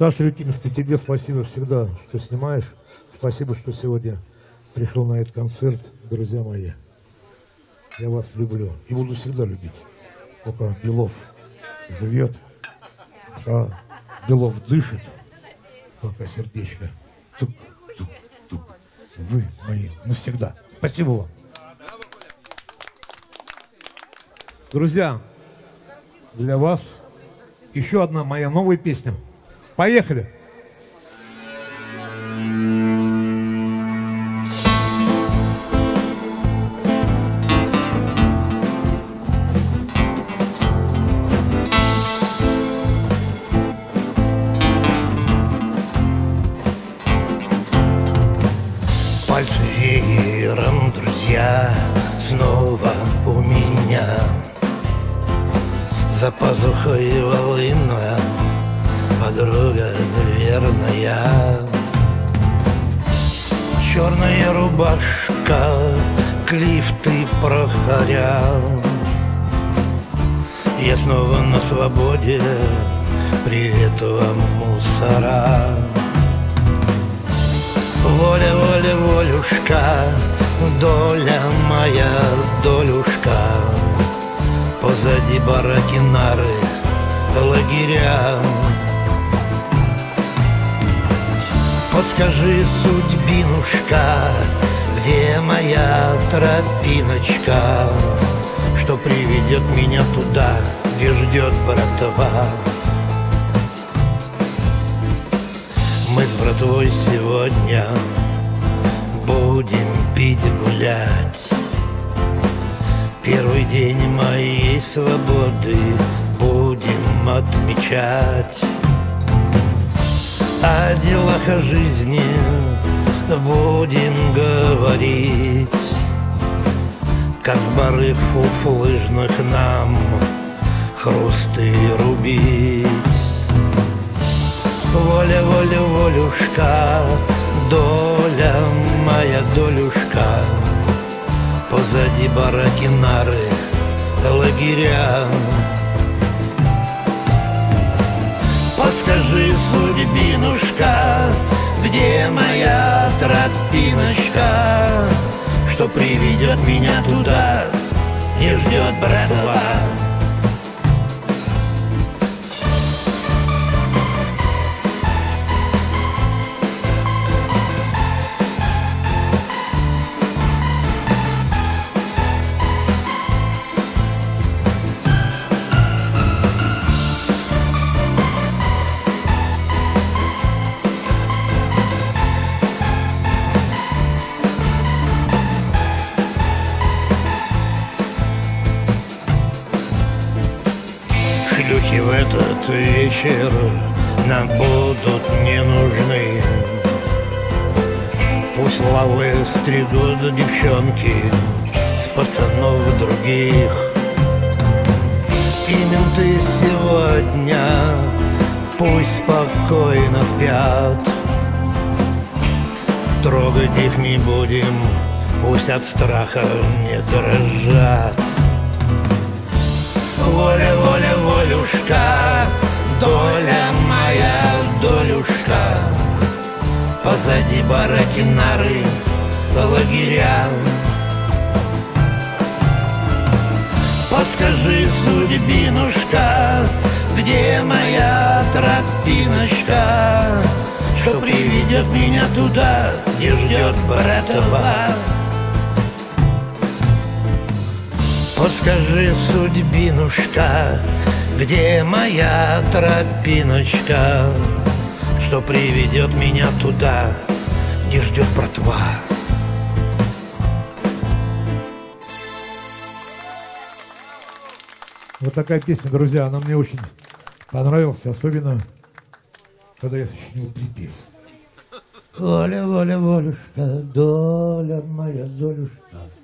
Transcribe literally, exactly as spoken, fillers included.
Саша Лютинский, тебе спасибо всегда, что снимаешь. Спасибо, что сегодня пришел на этот концерт, друзья мои. Я вас люблю и буду всегда любить. Пока Белов живет, а Белов дышит, пока сердечко. Тук, тук, тук. Вы мои навсегда. Спасибо вам. Друзья, для вас еще одна моя новая песня. Поехали! Пальцы веером, друзья, снова у меня. За пазухой волынная, подруга верная. Черная рубашка, клифты проходя. Я снова на свободе, привет вам, мусора. Воля, воля, волюшка, доля моя, долюшка. Позади бараки, нары, лагеря. Подскажи, судьбинушка, где моя тропиночка, что приведет меня туда, где ждет братва. Мы с братвой сегодня будем пить, гулять. Первый день моей свободы будем отмечать. О делах о жизни будем говорить, как с барыг фуфлыжных нам хрусты рубить. Воля, воля, волюшка, доля моя, долюшка. Позади бараки, нары, лагеря. Подскажи, судьбинушка, где моя тропиночка, что приведет меня туда, где ждет братва. Шлюхи в этот вечер нам будут не нужны. Пусть лавы стригут девчонки с пацанов других. И менты сегодня пусть спокойно спят. Трогать их не будем, пусть от страха не дрожат. Воля, воля, волюшка, доля моя, долюшка. Позади бараки, нары, лагеря. Подскажи, судьбинушка, где моя тропиночка, что приведет меня туда, где ждет братва. Подскажи, судьбинушка, где моя тропиночка, что приведет меня туда, где ждет братва. Вот такая песня, друзья, она мне очень понравилась, особенно когда я сочинил припев. Воля, воля, волюшка, доля моя, долюшка.